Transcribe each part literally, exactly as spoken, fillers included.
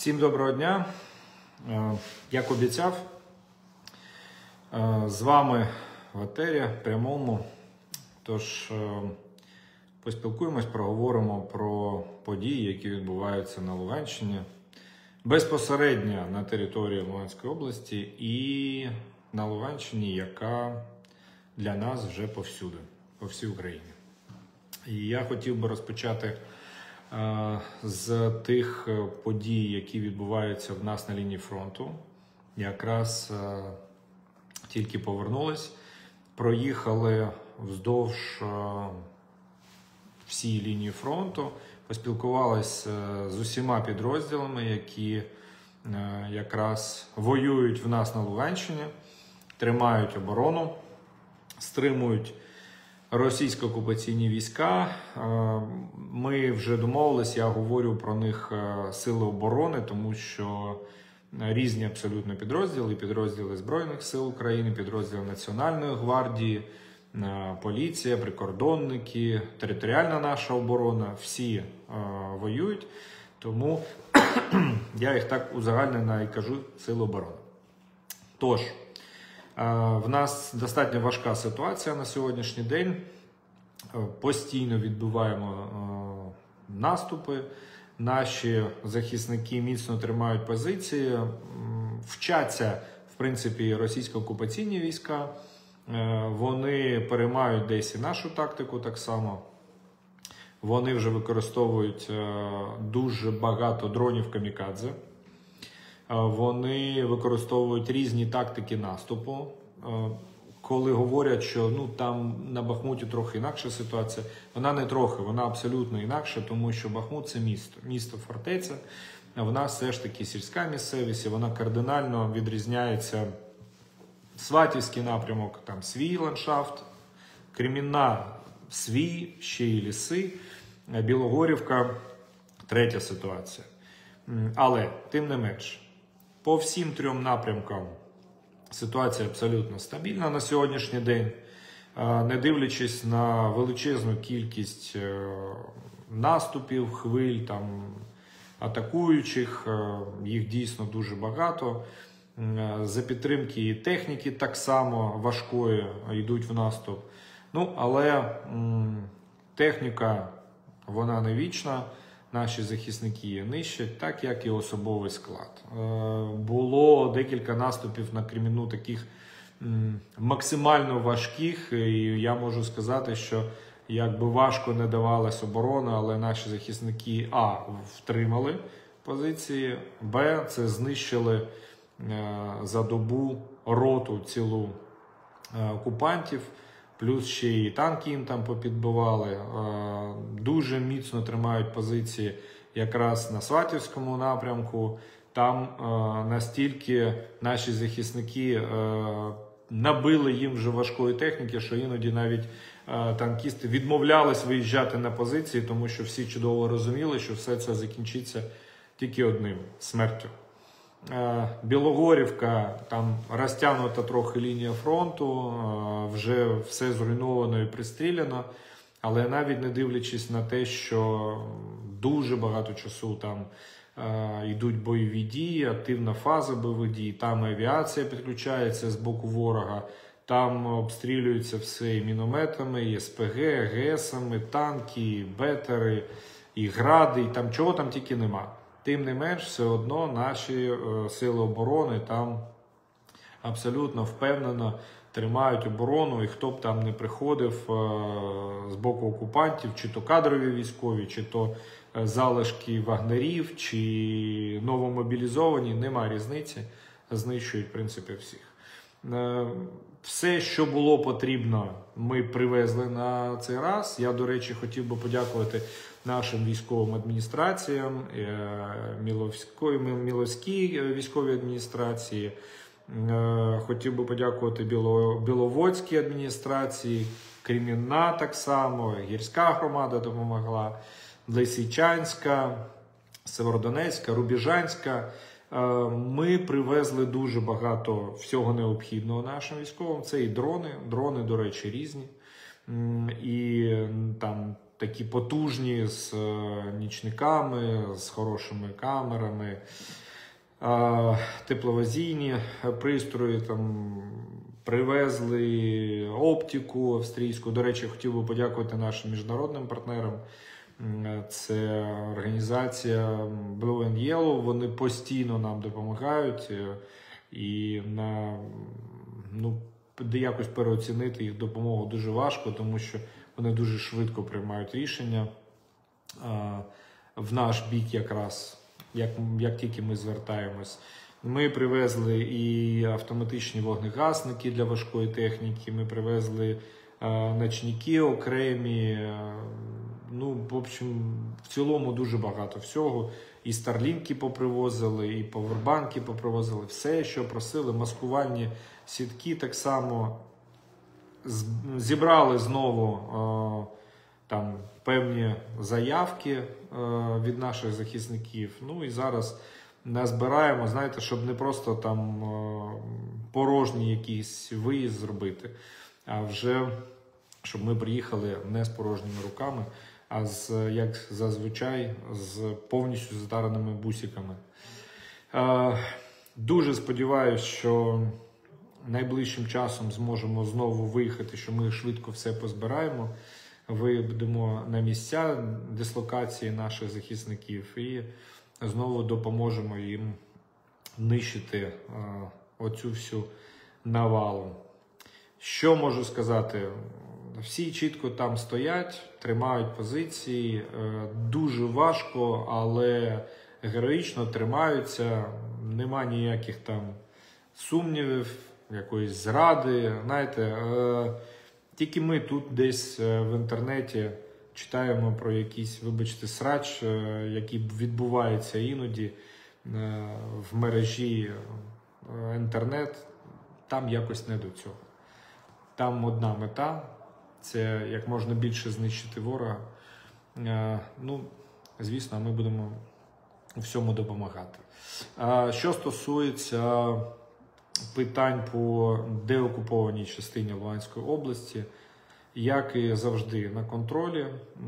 Всім доброго дня. Як обіцяв, з вами в етері прямому. Тож поспілкуємось, проговоримо про події, які відбуваються на Луганщині, безпосередньо на території Луганської області і на Луганщині, яка для нас вже повсюди, по всій Україні. І я хотів би розпочати з тих подій, які відбуваються в нас на лінії фронту. Якраз тільки повернулись, проїхали вздовж всієї лінії фронту, поспілкувалися з усіма підрозділами, які якраз воюють в нас на Луганщині, тримають оборону, стримують російсько-окупаційні війська. Ми вже домовились, я говорю про них сили оборони, тому що різні абсолютно підрозділи, підрозділи Збройних сил України, підрозділи Національної гвардії, поліція, прикордонники, територіальна наша оборона, всі воюють, тому я їх так узагальнено і кажу сили оборони. Тож, в нас достатньо важка ситуація на сьогоднішній день. Постійно відбуваємо наступи. Наші захисники міцно тримають позиції. Вчаться, в принципі, російсько-окупаційні війська. Вони переймають десь і нашу тактику так само. Вони вже використовують дуже багато дронів камікадзе. Вони використовують різні тактики наступу. Коли говорять, що ну, там на Бахмуті трохи інакша ситуація, вона не трохи, вона абсолютно інакша, тому що Бахмут – це місто, місто-фортеця, а в нас все ж таки сільська місцевість, і вона кардинально відрізняється. Сватівський напрямок, там свій ландшафт, Кремінна – свій, ще й ліси, Білогорівка – третя ситуація. Але, тим не менш, по всім трьом напрямкам ситуація абсолютно стабільна на сьогоднішній день. Не дивлячись на величезну кількість наступів, хвиль, там, атакуючих, їх дійсно дуже багато. За підтримки і техніки так само важкої йдуть в наступ. Ну, але м, техніка, вона не вічна. Наші захисники її нищать, так як і особовий склад. Було декілька наступів на Кремінну таких максимально важких, і я можу сказати, що якби важко не давалась оборона, але наші захисники а. втримали позиції, б. це знищили за добу роту цілу окупантів. Плюс ще і танки їм там попідбивали. Дуже міцно тримають позиції якраз на Сватівському напрямку. Там настільки наші захисники набили їм вже важкої техніки, що іноді навіть танкісти відмовлялись виїжджати на позиції, тому що всі чудово розуміли, що все це закінчиться тільки одним – смертю. Білогорівка, там розтягнута трохи лінія фронту, вже все зруйновано і пристріляно, але навіть не дивлячись на те, що дуже багато часу там е, йдуть бойові дії, активна фаза бойових дій, там авіація підключається з боку ворога, там обстрілюється все і мінометами, і ес-пе ге, ге ес-ами, танки, і бетери, і гради, і там чого там тільки нема. Тим не менш, все одно наші е, сили оборони там абсолютно впевнено тримають оборону, і хто б там не приходив е, з боку окупантів, чи то кадрові військові, чи то е, залишки вагнерів, чи новомобілізовані, нема різниці, знищують в принципі всіх. Е, все, що було потрібно, ми привезли на цей раз. Я, до речі, хотів би подякувати нашим військовим адміністраціям, Міловської, Міловській військовій адміністрації, хотів би подякувати Біло, Біловодській адміністрації, Кремінна так само, Гірська громада допомогла, Лисичанська, Северодонецька, Рубіжанська. Ми привезли дуже багато всього необхідного нашим військовим. Це і дрони, дрони, до речі, різні. І там такі потужні, з нічниками, з хорошими камерами, тепловізійні пристрої, там привезли оптику австрійську. До речі, хотів би подякувати нашим міжнародним партнерам. Це організація Blue and Yellow, вони постійно нам допомагають, і на, ну, якось переоцінити їх допомогу дуже важко, тому що вони дуже швидко приймають рішення в наш бік якраз, як, як тільки ми звертаємось. Ми привезли і автоматичні вогнегасники для важкої техніки, ми привезли ночники окремі, ну, в общем, в цілому дуже багато всього. І старлінки попривозили, і повербанки попривозили, все, що просили, маскувальні сітки так само. Зібрали знову там певні заявки від наших захисників. Ну і зараз назбираємо, знаєте, щоб не просто там порожній якийсь виїзд зробити, а вже щоб ми приїхали не з порожніми руками, а з, як зазвичай, з повністю затараними бусиками. Дуже сподіваюся, що найближчим часом зможемо знову виїхати, що ми швидко все позбираємо, вийдемо на місця дислокації наших захисників і знову допоможемо їм нищити оцю всю навалу. Що можу сказати? Всі чітко там стоять, тримають позиції, дуже важко, але героїчно тримаються, нема ніяких там сумнівів, якоїсь зради. Знаєте, тільки ми тут десь в інтернеті читаємо про якийсь, вибачте, срач, який відбувається іноді в мережі інтернет, там якось не до цього. Там одна мета – це як можна більше знищити ворога. Ну, звісно, ми будемо у всьому допомагати. Що стосується питань по деокупованій частині Луганської області, як і завжди, на контролі.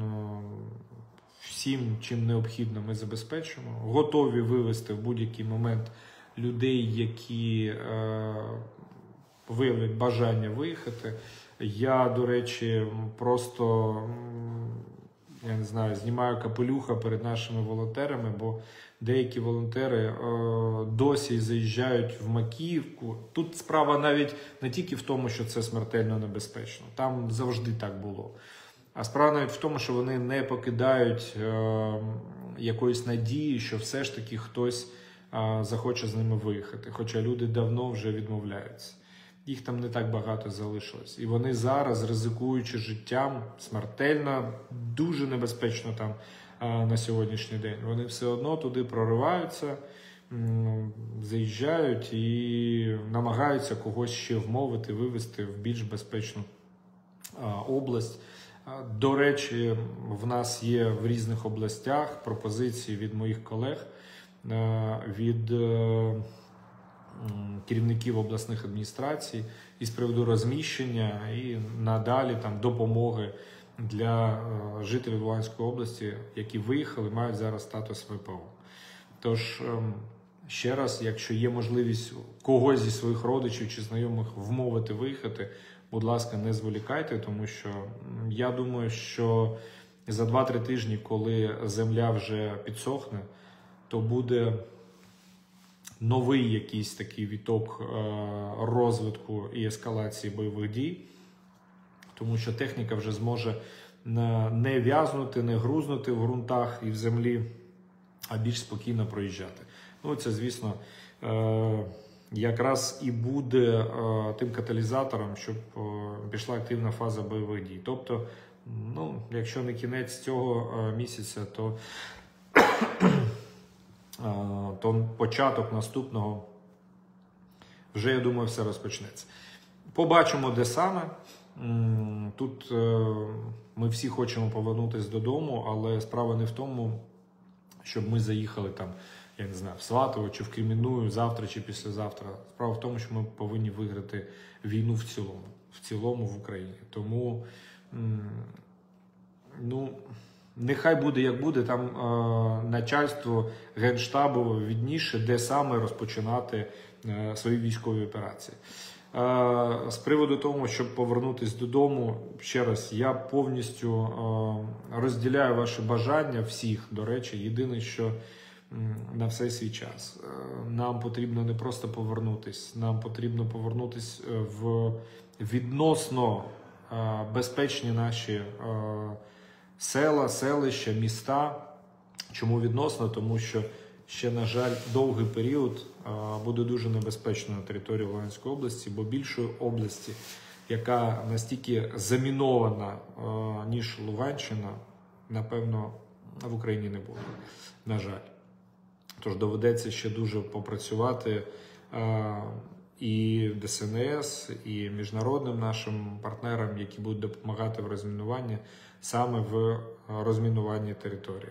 Всім, чим необхідно, ми забезпечимо. Готові вивезти в будь-який момент людей, які е, виявлять бажання виїхати. Я, до речі, просто, я не знаю, знімаю капелюха перед нашими волонтерами, бо деякі волонтери е, досі заїжджають в Макіївку. Тут справа навіть не тільки в тому, що це смертельно небезпечно. Там завжди так було. А справа навіть в тому, що вони не покидають е, якоїсь надії, що все ж таки хтось е, захоче з ними виїхати. Хоча люди давно вже відмовляються. Їх там не так багато залишилось. І вони зараз, ризикуючи життям, смертельно, дуже небезпечно там е, на сьогоднішній день, вони все одно туди прориваються, м, заїжджають і намагаються когось ще вмовити, вивезти в більш безпечну е, область. До речі, в нас є в різних областях пропозиції від моїх колег, від керівників обласних адміністрацій із приводу розміщення і надалі там допомоги для жителів Луганської області, які виїхали, мають зараз статус ВПО. Тож, ще раз, якщо є можливість когось зі своїх родичів чи знайомих вмовити виїхати, будь ласка, не зволікайте, тому що я думаю, що за два-три тижні, коли земля вже підсохне, то буде новий якийсь такий віток розвитку і ескалації бойових дій, тому що техніка вже зможе не в'язнути, не грузнути в ґрунтах і в землі, а більш спокійно проїжджати. Ну, це, звісно, якраз і буде е, тим каталізатором, щоб е, пішла активна фаза бойових дій. Тобто, ну, якщо не кінець цього е, місяця, то, е, то початок наступного вже, я думаю, все розпочнеться. Побачимо, де саме. Тут е, ми всі хочемо повернутися додому, але справа не в тому, щоб ми заїхали там, я не знаю, в Сватово чи в Кремінную завтра чи післязавтра. Справа в тому, що ми повинні виграти війну в цілому, в цілому в Україні. Тому ну, нехай буде як буде, там е, начальство Генштабу відніше, де саме розпочинати е, свої військові операції. Е, з приводу того, щоб повернутися додому, ще раз, я повністю е, розділяю ваше бажання всіх, до речі, єдине, що на все свій час. Нам потрібно не просто повернутись, нам потрібно повернутись в відносно безпечні наші села, селища, міста. Чому відносно? Тому що ще, на жаль, довгий період буде дуже небезпечно на території Луганської області, бо більшої області, яка настільки замінована, ніж Луганщина, напевно, в Україні не буде, на жаль. Тож доведеться ще дуже попрацювати е, і ДСНС, і міжнародним нашим партнерам, які будуть допомагати в розмінуванні, саме в розмінуванні території.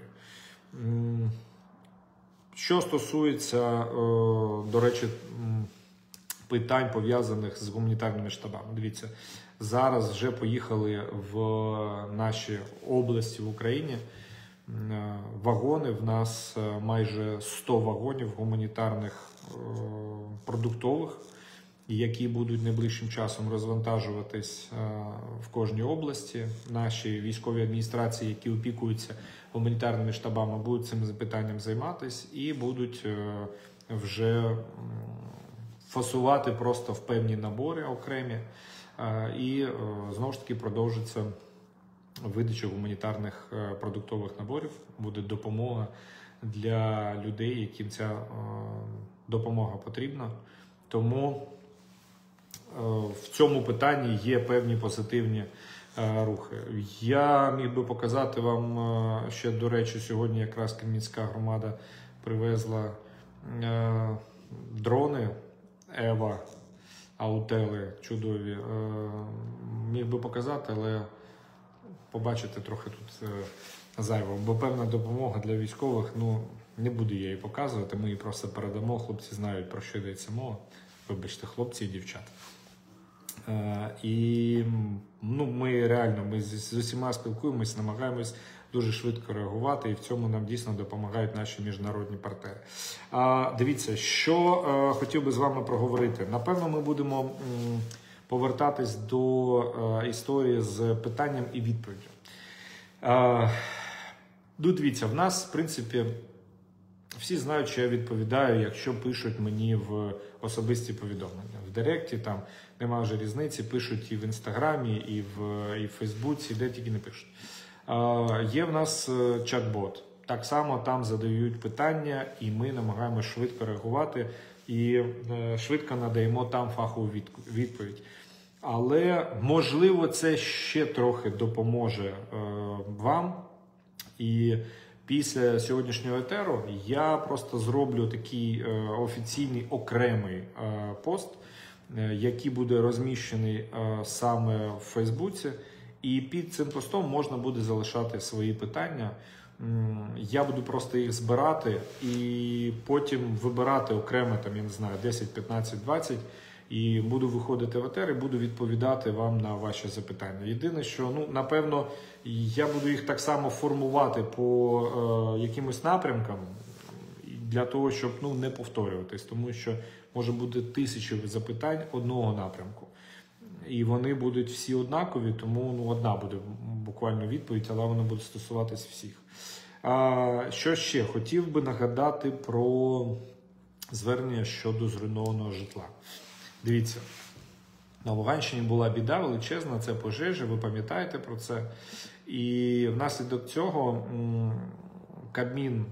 Що стосується, е, до речі, питань, пов'язаних з гуманітарними штабами. Дивіться, зараз вже поїхали в наші області в Україні вагони, в нас майже сто вагонів гуманітарних продуктових, які будуть найближчим часом розвантажуватись в кожній області. Наші військові адміністрації, які опікуються гуманітарними штабами, будуть цим питанням займатися і будуть вже фасувати просто в певні набори окремі. І знову ж таки продовжиться видача гуманітарних продуктових наборів, буде допомога для людей, яким ця допомога потрібна. Тому в цьому питанні є певні позитивні рухи. Я міг би показати вам ще, до речі, сьогодні якраз Кремінська громада привезла дрони Ева, Аутели чудові. Міг би показати, але побачите трохи тут зайво, бо певна допомога для військових, ну, не буду я її показувати, ми її просто передамо, хлопці знають, про що йдеться мова, вибачте, хлопці і дівчата. Е, і ну, ми реально, ми з, з усіма спілкуємось, намагаємось дуже швидко реагувати, і в цьому нам дійсно допомагають наші міжнародні партнери. А, дивіться, що е, хотів би з вами проговорити. Напевно, ми будемо м, повертатись до е, історії з питанням і відповіддю. Е, ну, дивіться, в нас, в принципі, всі знають, що я відповідаю, якщо пишуть мені в особисті повідомлення. В Директі там немає вже різниці, пишуть і в Інстаграмі, і в, і в Фейсбуці, де тільки не пишуть. Е, є в нас чат-бот. Так само там задають питання, і ми намагаємося швидко реагувати і е, швидко надаємо там фахову відповідь. Але, можливо, це ще трохи допоможе е, вам. І після сьогоднішнього етеру я просто зроблю такий е, офіційний окремий е, пост, е, який буде розміщений е, саме в Фейсбуці. І під цим постом можна буде залишати свої питання. Я буду просто їх збирати і потім вибирати окремо, там, я не знаю, десять, п'ятнадцять, двадцять, і буду виходити в етер і буду відповідати вам на ваші запитання. Єдине, що, ну, напевно, я буду їх так само формувати по е, якимось напрямкам, для того, щоб, ну, не повторюватись, тому що може бути тисячі запитань одного напрямку. І вони будуть всі однакові, тому, ну, одна буде буквально відповідь, але вона буде стосуватись всіх. А, що ще? Хотів би нагадати про звернення щодо зруйнованого житла. Дивіться, на Луганщині була біда величезна, це пожежі, ви пам'ятаєте про це. І внаслідок цього Кабмін,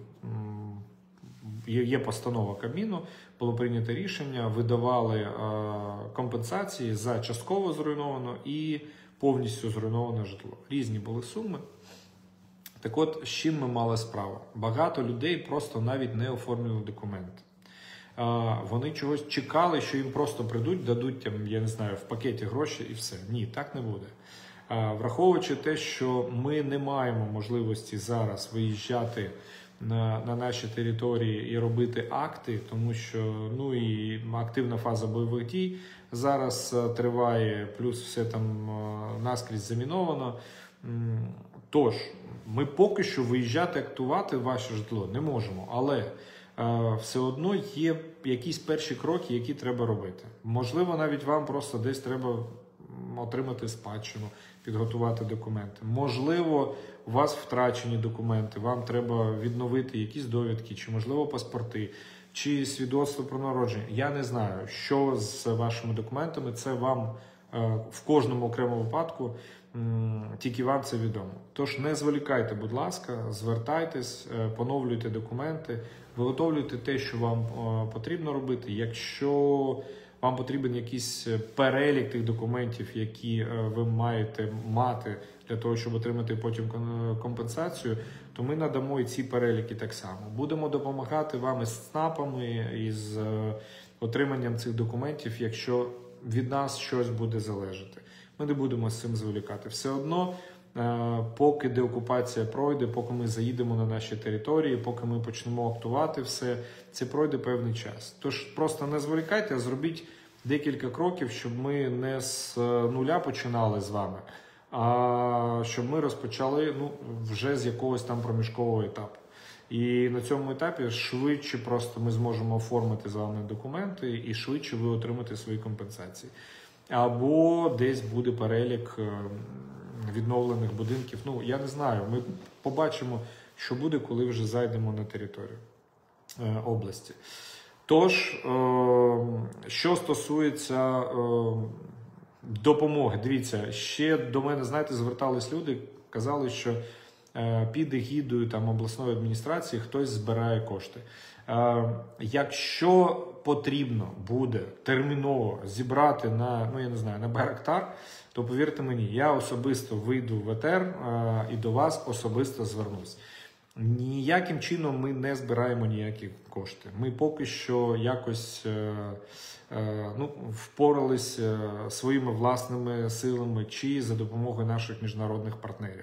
є постанова Кабміну, було прийнято рішення, видавали компенсації за частково зруйноване і повністю зруйноване житло. Різні були суми. Так от, з чим ми мали справу? Багато людей просто навіть не оформлювали документи. Вони чогось чекали, що їм просто прийдуть, дадуть, там, я не знаю, в пакеті гроші і все. Ні, так не буде. Враховуючи те, що ми не маємо можливості зараз виїжджати на, на наші території і робити акти, тому що, ну, і активна фаза бойових дій зараз триває, плюс все там наскрізь заміновано, Тож, ми поки що виїжджати, актувати ваше житло не можемо, але е, все одно є якісь перші кроки, які треба робити. Можливо, навіть вам просто десь треба отримати спадщину, підготувати документи. Можливо, у вас втрачені документи, вам треба відновити якісь довідки, чи, можливо, паспорти, чи свідоцтво про народження. Я не знаю, що з вашими документами, це вам в кожному окремому випадку, тільки вам це відомо. Тож не зволікайте, будь ласка, звертайтесь, поновлюйте документи, виготовлюйте те, що вам потрібно робити. Якщо вам потрібен якийсь перелік тих документів, які ви маєте мати для того, щоб отримати потім компенсацію, то ми надамо і ці переліки так само. Будемо допомагати вам із ЦНАПами, із отриманням цих документів, якщо від нас щось буде залежати. Ми не будемо з цим зволікати. Все одно, поки деокупація пройде, поки ми заїдемо на наші території, поки ми почнемо актувати все, це пройде певний час. Тож просто не зволікайте, а зробіть декілька кроків, щоб ми не з нуля починали з вами, а щоб ми розпочали ну, вже з якогось там проміжкового етапу. І на цьому етапі швидше просто ми зможемо оформити з вами документи і швидше ви отримаєте свої компенсації. Або десь буде перелік відновлених будинків. Ну, я не знаю, ми побачимо, що буде, коли вже зайдемо на територію області. Тож, що стосується допомоги, дивіться, ще до мене, знаєте, звертались люди, казали, що під егідою там обласної адміністрації хтось збирає кошти. Якщо потрібно буде терміново зібрати на, ну я не знаю, на Байрактар, то повірте мені, я особисто вийду в етер і до вас особисто звернусь. Ніяким чином ми не збираємо ніякі кошти. Ми поки що якось ну, впорались своїми власними силами чи за допомогою наших міжнародних партнерів.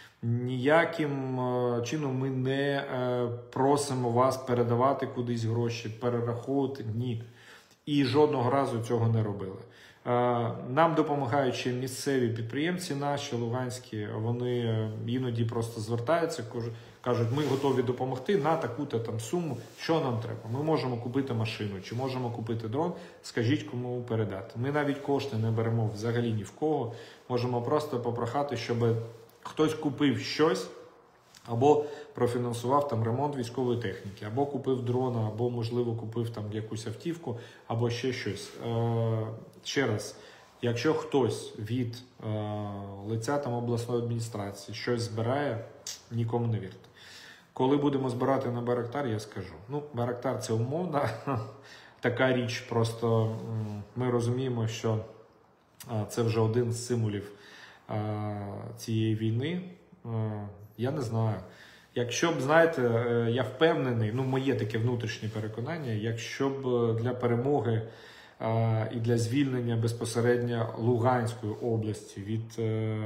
Ніяким чином ми не просимо вас передавати кудись гроші, перераховувати. Ні. І жодного разу цього не робили. Нам допомагають ще місцеві підприємці наші, луганські, вони іноді просто звертаються, кажуть, ми готові допомогти на таку-то там суму, що нам треба. Ми можемо купити машину, чи можемо купити дрон, скажіть, кому передати. Ми навіть кошти не беремо взагалі ні в кого, можемо просто попрохати, щоб хтось купив щось, або профінансував там ремонт військової техніки, або купив дрона, або, можливо, купив там якусь автівку, або ще щось. Е, ще раз, якщо хтось від е, лиця там обласної адміністрації щось збирає, нікому не вірте. Коли будемо збирати на Байрактар, я скажу. Ну, Байрактар – це умовна така річ, просто ми розуміємо, що це вже один з символів цієї війни. Я не знаю. Якщо б, знаєте, я впевнений, ну моє таке внутрішнє переконання, якщо б для перемоги і для звільнення безпосередньо Луганської області від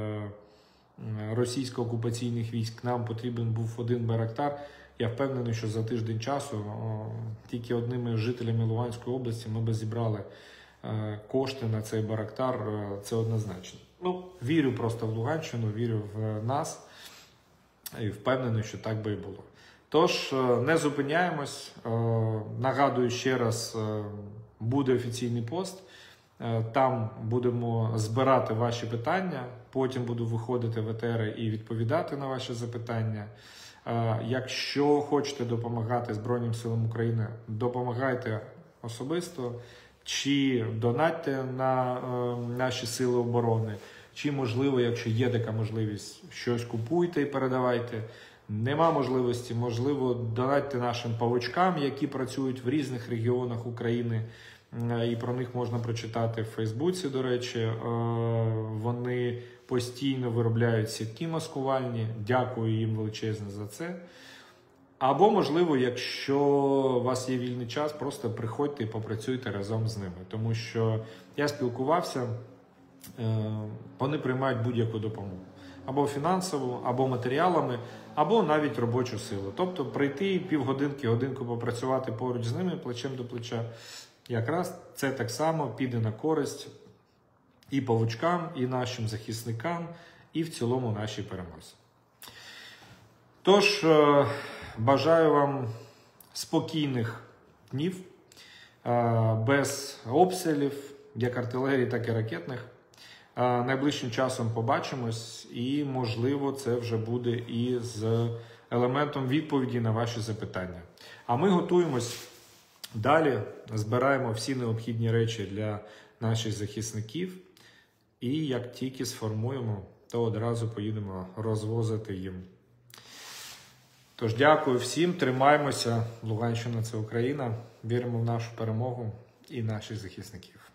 російсько-окупаційних військ нам потрібен був один Байрактар, я впевнений, що за тиждень часу тільки одними жителями Луганської області ми б зібрали кошти на цей Байрактар, це однозначно. Ну, вірю просто в Луганщину, вірю в нас і впевнений, що так би і було. Тож, не зупиняємось. Нагадую ще раз, буде офіційний пост. Там будемо збирати ваші питання, потім буду виходити в етери і відповідати на ваші запитання. Якщо хочете допомагати Збройним силам України, допомагайте особисто, чи донатьте на е, наші сили оборони, чи, можливо, якщо є така можливість, щось купуйте і передавайте. Нема можливості, можливо, донатьте нашим павучкам, які працюють в різних регіонах України, е, і про них можна прочитати в Фейсбуці, до речі. Е, вони постійно виробляють сітки маскувальні, дякую їм величезне за це. Або, можливо, якщо у вас є вільний час, просто приходьте і попрацюйте разом з ними. Тому що я спілкувався, вони приймають будь-яку допомогу. Або фінансову, або матеріалами, або навіть робочу силу. Тобто прийти півгодинки, годинку попрацювати поруч з ними, плечем до плеча, якраз це так само піде на користь і павучкам, і нашим захисникам, і в цілому нашій перемозі. Тож, е, бажаю вам спокійних днів, е, без обстрілів, як артилерії, так і ракетних. Е, найближчим часом побачимось і, можливо, це вже буде і з елементом відповіді на ваші запитання. А ми готуємось далі, збираємо всі необхідні речі для наших захисників і як тільки сформуємо, то одразу поїдемо розвозити їм. Тож дякую всім, тримаємося. Луганщина – це Україна. Віримо в нашу перемогу і наших захисників.